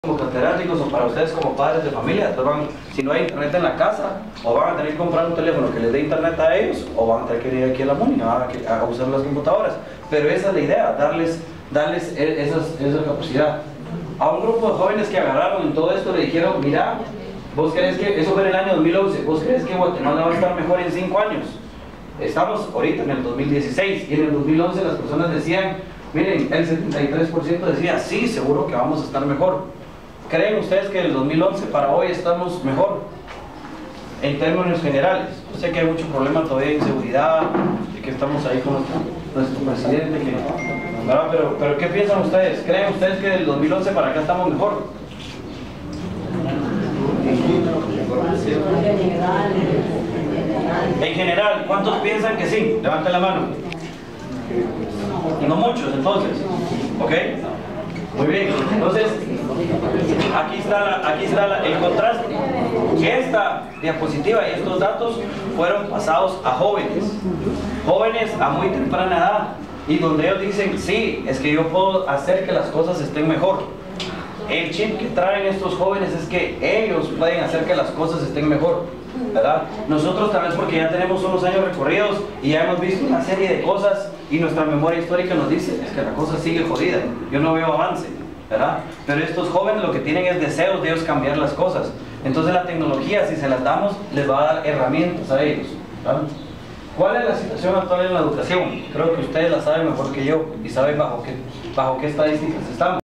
como catedráticos o para ustedes como padres de familia. Entonces si no hay internet en la casa, o van a tener que comprar un teléfono que les dé internet a ellos, o van a tener que ir aquí a la MUNI a usar las computadoras. Pero esa es la idea, darles esa capacidad. A un grupo de jóvenes que agarraron en todo esto le dijeron: mira, ¿vos crees que, eso fue en el año 2011, vos crees que Guatemala va a estar mejor en 5 años? Estamos ahorita en el 2016 y en el 2011 las personas decían, miren, el 73% decía, sí, seguro que vamos a estar mejor. ¿Creen ustedes que el 2011 para hoy estamos mejor? En términos generales. Yo sé que hay mucho problema todavía de inseguridad, y que estamos ahí con nuestro presidente, pero ¿qué piensan ustedes? ¿Creen ustedes que del 2011 para acá estamos mejor? En general, ¿cuántos piensan que sí? Levanten la mano. No muchos, entonces. ¿Ok? Muy bien. Entonces, aquí está el contraste. Esta diapositiva y estos datos fueron pasados a jóvenes. Jóvenes a muy temprana edad. Y donde ellos dicen, sí, es que yo puedo hacer que las cosas estén mejor. El chip que traen estos jóvenes es que ellos pueden hacer que las cosas estén mejor, ¿verdad? Nosotros tal vez porque ya tenemos unos años recorridos y ya hemos visto una serie de cosas y nuestra memoria histórica nos dice, es que la cosa sigue jodida, yo no veo avance, ¿verdad? Pero estos jóvenes lo que tienen es deseos de ellos cambiar las cosas. Entonces la tecnología, si se las damos, les va a dar herramientas a ellos, ¿verdad? ¿Cuál es la situación actual en la educación? Creo que ustedes la saben mejor que yo y saben bajo qué estadísticas estamos.